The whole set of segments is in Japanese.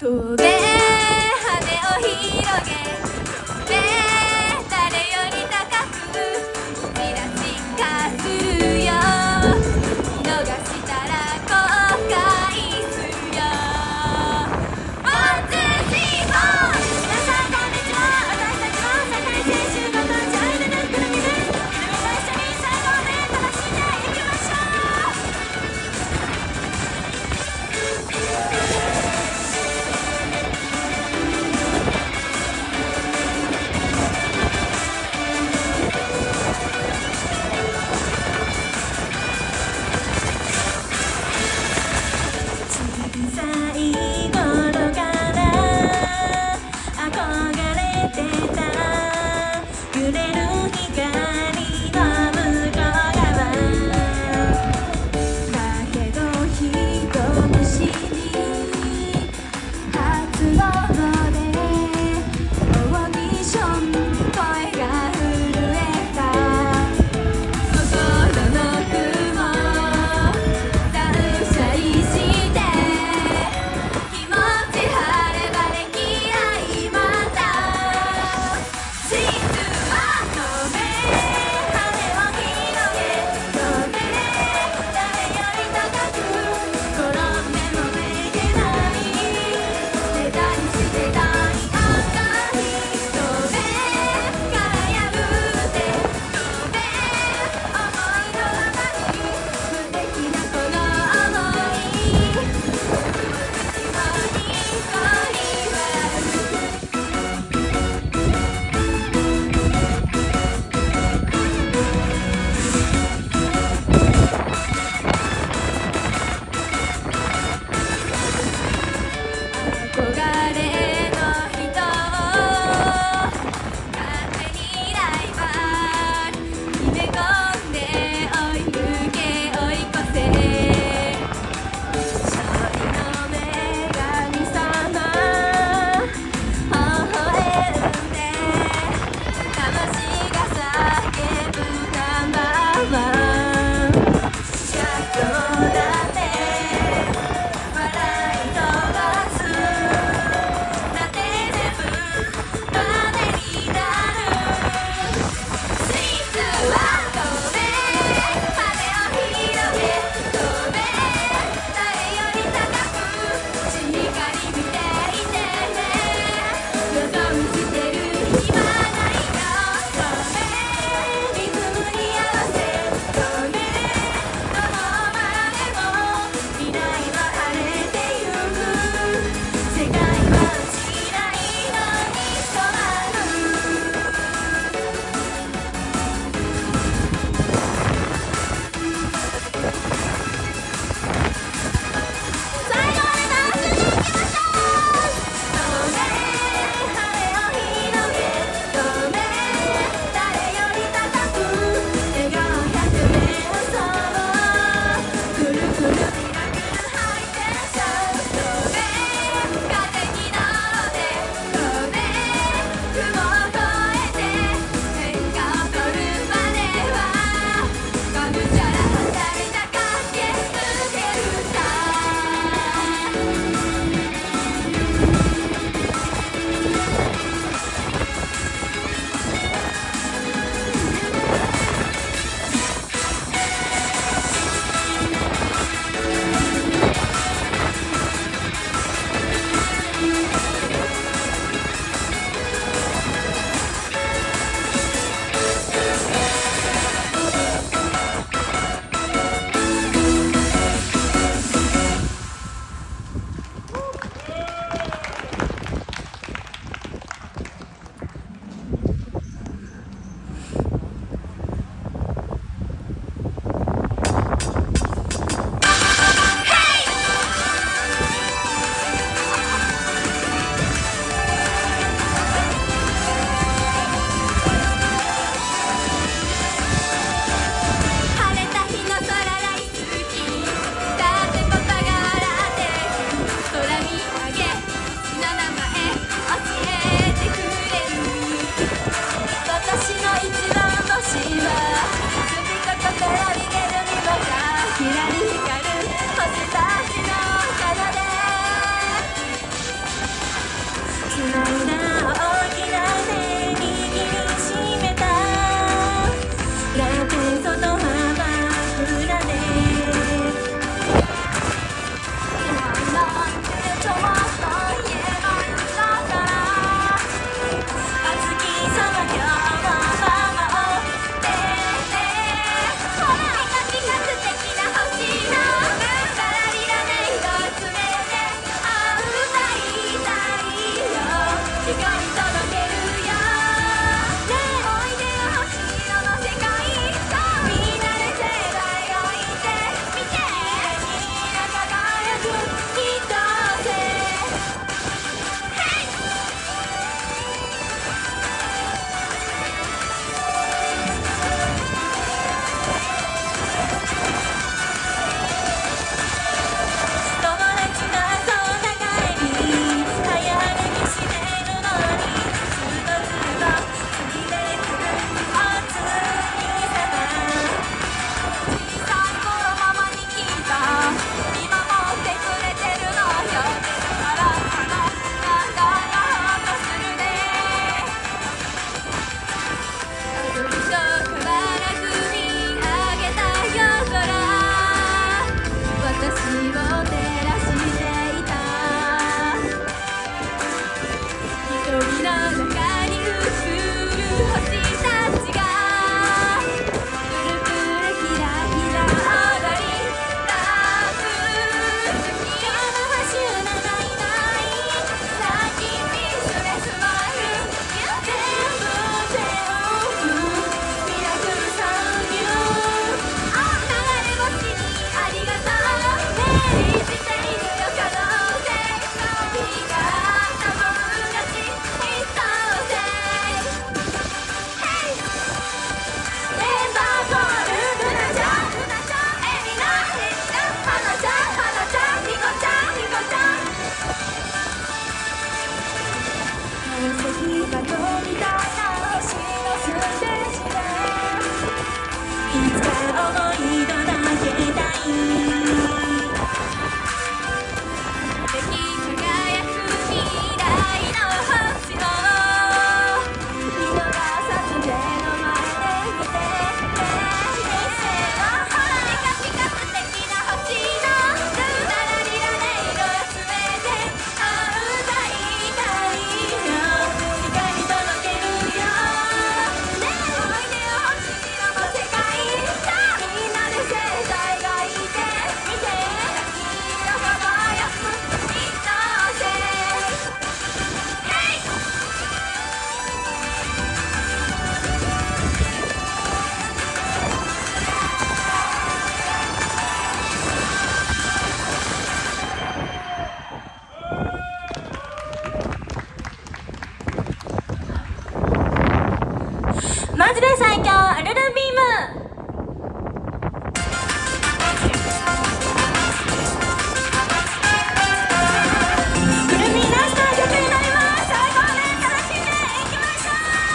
飛べ羽を広げ飛べ誰より高くちら進化するよ見逃したら後悔するよワンツースリーフォー皆さんこんにちは私たちは世界選手ご当地アイドルグルメです皆さん一緒に最後まで楽しんでいきましょうみたいな星のステージでいつか思い届けたい輝く未来の星を見逃さず目の前で見てほらピカピカ素敵な星のルーララリラレイド集めて会う大会を世界に届けるよねえおいでよ星色の世界さあみんなで生態がいて見て色輝く一等星ヘイマジで最強アルルンビームフルミナスター曲になります最後まで楽しんでいきましょ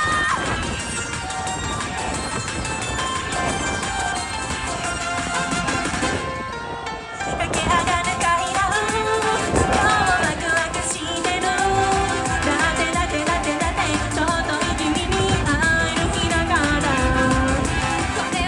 う駆け上がる階段今日もワクワクしてるラテラテラテラテちょっといい君に会える日だからこれ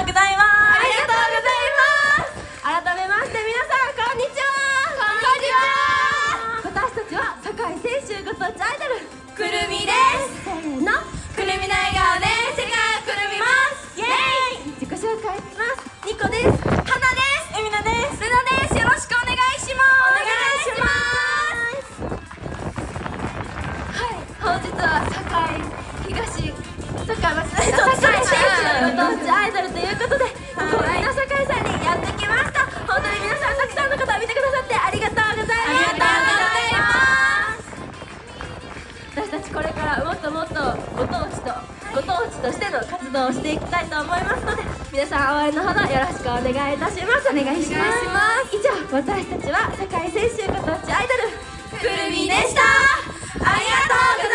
ございます。 ありがとうございます。改めまして皆さんこんにちは。こんにちは。私たちは堺清修ご当地アイドルくるみです。せーの、くるみの笑顔で世界をくるみます。イエーイ。自己紹介します。ニコです。花です。エミナです。ルナです。よろしくお願いします。お願いします。はい、本日は堺東堺清修ご当地アイドルということで、ここみな堺さんにやってきました。本当に皆さんたくさんの方見てくださってありがとうございます。私たちこれからもっともっとご当地としての活動をしていきたいと思いますので、皆さん応援のほどよろしくお願いいたします。お願いします。以上、私たちは堺清修ご当地アイドルくるみでした。ありがとうございます。